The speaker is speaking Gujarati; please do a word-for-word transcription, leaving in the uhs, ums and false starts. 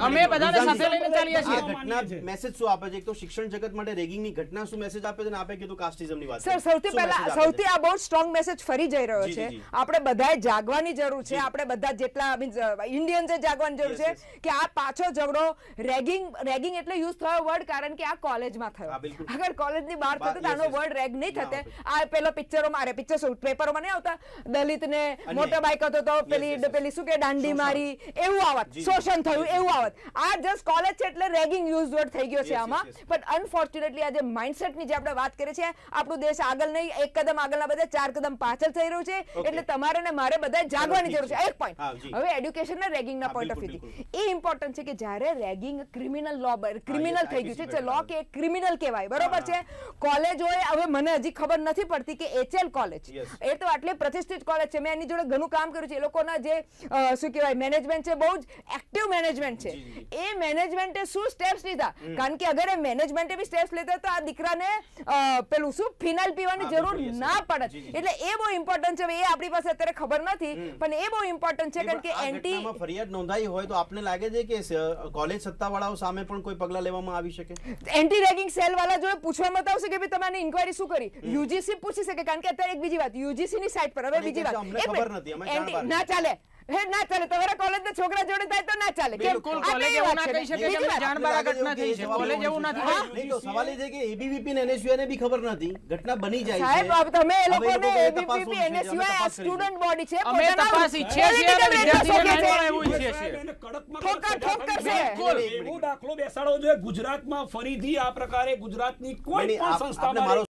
અમે બધાને સાથે લઈને ચાલીએ છીએ. ઘટના મેસેજ શું આપે છે? એક તો શિક્ષણ જગત માટે રેગિંગની ઘટના શું મેસેજ આપે છે અને આપે કીધું કાસ્ટિઝમની વાત. સર સૌથી પહેલા સૌથી આ બહુ સ્ટ્રોંગ મેસેજ ફરી જઈ રહ્યો છે. આપણે બધાએ જાગવાની જરૂર છે. આપણે બધા જેટલા મીન્સ ઇન્ડિયન્સે જાગવાની જરૂર છે કે આ પાછો ઝઘડો રેગિંગ રેગિંગ એટલે યુઝ થયો વર્ડ કારણ કે આ કોલેજમાં થયો. અગર કોલેજની બહાર થતો તો આનો વર્ડ રેગ નહીં થતે. આ પેલો પિક્ચરો મારે પિક્ચર શું પેપરોમાં નહીં આવતા દલિતને મોટર બાઇક હતો તો પેલી પેલી શું કે દાંડી મારી એવું આવત, શોષણ થયું એવું આવત. આ જસ્ટ કોલેજ છે એટલે રેગિંગ યુઝ વર્ડ થઈ ગયો છે આમાં. બટ અનફોર્ચ્યુનેટલી આજે માઇન્ડસેટની જે આપણે વાત કરીએ છીએ આપણો દેશ આગળ નહીં, એક કદમ આગળના બધા ચાર કદમ પાછળ થઈ રહ્યું છે. એટલે તમારે ને મારે બધા જાગવાની જરૂર છે. એક પોઈન્ટ હવે એડ્યુકેશનના રેગિંગના પોઈન્ટ ઓફ વ્યૂથી એ ઇમ્પોર્ટન્ટ છે કે જ્યારે રેગિંગ ક્રિમિનલ લો ક્રિમિનલ થઈ ગયું છે, લો કે ક્રિમિનલ કહેવાય, બરોબર છે. કોલેજ હોય હવે મને હજી ખબર નથી પડતી કે એચએલ કોલેજ એ તો આટલી પ્રતિષ્ઠિત કોલેજ છે. મેં એની જોડે ઘણું કામ કર્યું છે. એ લોકોના જે શું કહેવાય મેનેજમેન્ટ છે બહુ જ એક્ટિવ મેનેજમેન્ટ છે. એ મેનેજમેન્ટે શું સ્ટેપ્સ લીધા? કારણ કે અગર એ મેનેજમેન્ટે બી સ્ટેપ્સ લીધા તો આ દીકરાને પેલું શું ફિનાઇલ પીવાની જરૂર ના પડે. એટલે એ બહુ ઇમ્પોર્ટન્ટ છે. એ આપણી પાસે અત્યારે ખબર નથી પણ એ બહુ ઇમ્પોર્ટન્ટ છે કારણ કે એન્ટી ફરિયાદ નોંધાઈ હોય તો આપને લાગે છે કે કોલેજ સત્તાવાળાઓ સામે પણ કોઈ પગલાં લેવામાં આવી શકે? એન્ટી રેગિંગ સેલ વાળા જોડે પૂછવામાં આવશે કે ભાઈ તમારી ઇન્ક્વાયરી શું કરી. યુજીસી પૂછી શકે કારણ કે અત્યારે એક બીજી વાત યુજીસી ની સાઇટ પર હવે બીજી વાત ખબર નથી અમે ના ચાલે હે ના ચાલે. તમારા કોલેજના છોકરા જોડે થાય તો ના ચાલે. કેમ કોલેજ એવું ના કહી શકે કે જાણબારા ઘટના થઈ છે. કોલેજ એવું નથી. નહીં તો સવાલ એ છે કે એબીવીપી ને એનએસયુઆઈ ને બી ખબર નથી, ઘટના બની જાય છે. સાહેબ તમે એ લોકોને એબીવીપી એનએસયુઆઈ આ સ્ટુડન્ટ બોડી છે. અમે તપાસ ઈચ્છીએ છીએ અને વિદ્યાર્થીઓને ન્યાય એવું ઈચ્છીએ છીએ. ઠોકર ઠોકર છે. એવો દાખલો બેસાડવો જોઈએ ગુજરાતમાં ફરીથી આ પ્રકારે ગુજરાતની કોઈ પણ સંસ્થામાં